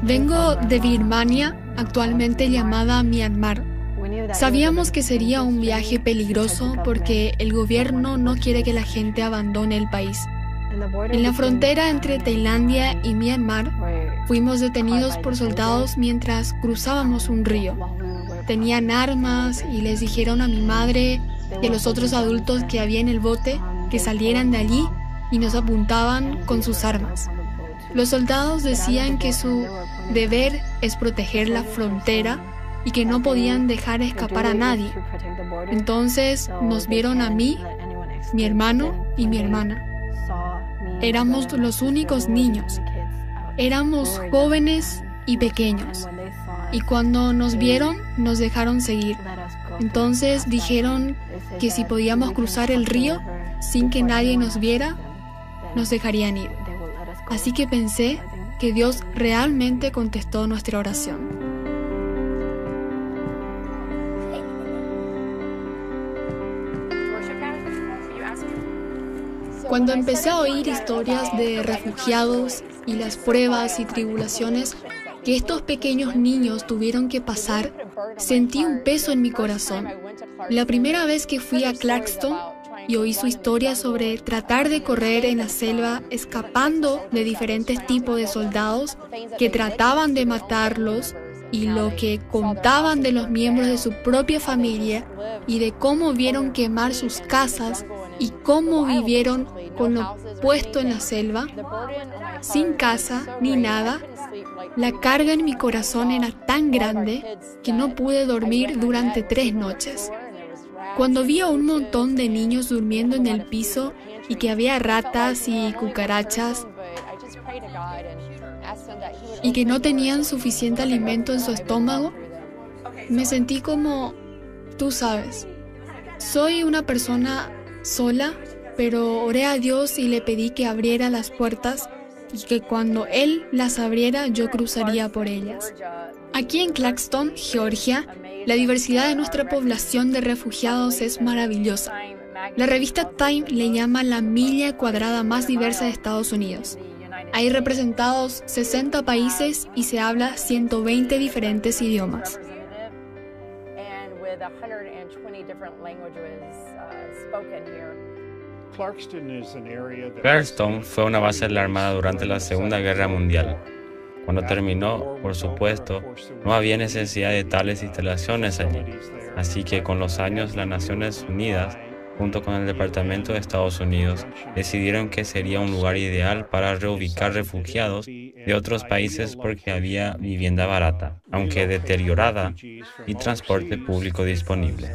Vengo de Birmania, actualmente llamada Myanmar. Sabíamos que sería un viaje peligroso porque el gobierno no quiere que la gente abandone el país. En la frontera entre Tailandia y Myanmar, fuimos detenidos por soldados mientras cruzábamos un río. Tenían armas y les dijeron a mi madre y a los otros adultos que había en el bote que salieran de allí y nos apuntaban con sus armas. Los soldados decían que su deber es proteger la frontera y que no podían dejar escapar a nadie. Entonces nos vieron a mí, mi hermano y mi hermana. Éramos los únicos niños. Éramos jóvenes y pequeños. Y cuando nos vieron, nos dejaron seguir. Entonces dijeron que si podíamos cruzar el río sin que nadie nos viera, nos dejarían ir. Así que pensé que Dios realmente contestó nuestra oración. Cuando empecé a oír historias de refugiados y las pruebas y tribulaciones que estos pequeños niños tuvieron que pasar, sentí un peso en mi corazón. La primera vez que fui a Clarkston y oí su historia sobre tratar de correr en la selva escapando de diferentes tipos de soldados que trataban de matarlos y lo que contaban de los miembros de su propia familia y de cómo vieron quemar sus casas y cómo vivieron con lo puesto en la selva, sin casa ni nada, la carga en mi corazón era tan grande que no pude dormir durante 3 noches. Cuando vi a un montón de niños durmiendo en el piso y que había ratas y cucarachas y que no tenían suficiente alimento en su estómago, me sentí como, tú sabes, soy una persona sola, pero oré a Dios y le pedí que abriera las puertas y que cuando Él las abriera yo cruzaría por ellas. Aquí en Clarkston, Georgia, la diversidad de nuestra población de refugiados es maravillosa. La revista Time le llama la milla cuadrada más diversa de Estados Unidos. Hay representados 60 países y se habla 120 diferentes idiomas. Clarkston fue una base de la Armada durante la Segunda Guerra Mundial. Cuando terminó, por supuesto, no había necesidad de tales instalaciones allí. Así que con los años, las Naciones Unidas, junto con el Departamento de Estados Unidos, decidieron que sería un lugar ideal para reubicar refugiados de otros países porque había vivienda barata, aunque deteriorada, y transporte público disponible.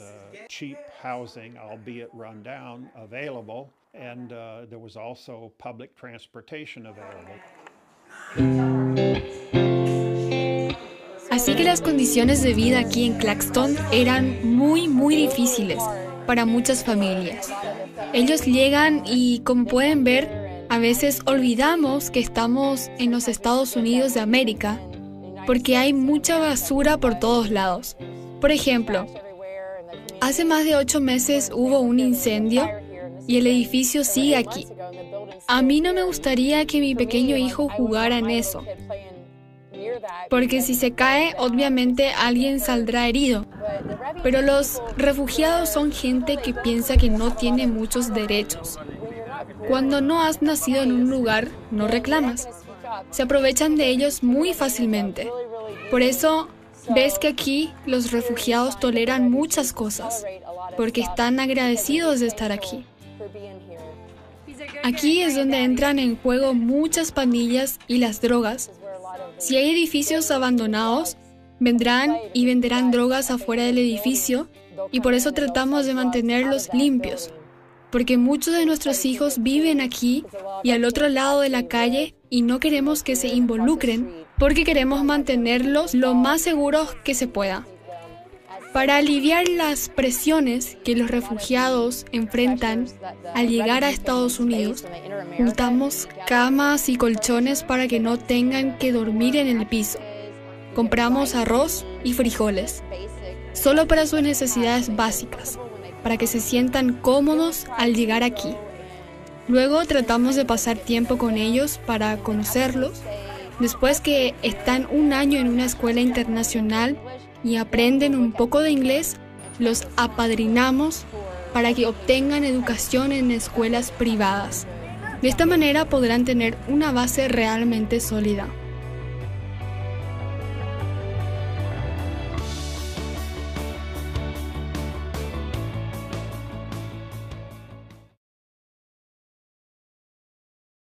Así que las condiciones de vida aquí en Clarkston eran muy difíciles para muchas familias. Ellos llegan y, como pueden ver, a veces olvidamos que estamos en los Estados Unidos de América porque hay mucha basura por todos lados. Por ejemplo, hace más de 8 meses hubo un incendio y el edificio sigue aquí. A mí no me gustaría que mi pequeño hijo jugara en eso, porque si se cae, obviamente alguien saldrá herido. Pero los refugiados son gente que piensa que no tiene muchos derechos. Cuando no has nacido en un lugar, no reclamas. Se aprovechan de ellos muy fácilmente. Por eso, ves que aquí los refugiados toleran muchas cosas, porque están agradecidos de estar aquí. Aquí es donde entran en juego muchas pandillas y las drogas. Si hay edificios abandonados, vendrán y venderán drogas afuera del edificio y por eso tratamos de mantenerlos limpios, porque muchos de nuestros hijos viven aquí y al otro lado de la calle y no queremos que se involucren porque queremos mantenerlos lo más seguros que se pueda. Para aliviar las presiones que los refugiados enfrentan al llegar a Estados Unidos, juntamos camas y colchones para que no tengan que dormir en el piso. Compramos arroz y frijoles, solo para sus necesidades básicas, para que se sientan cómodos al llegar aquí. Luego tratamos de pasar tiempo con ellos para conocerlos Después que están un año en una escuela internacional y aprenden un poco de inglés, los apadrinamos para que obtengan educación en escuelas privadas. De esta manera podrán tener una base realmente sólida.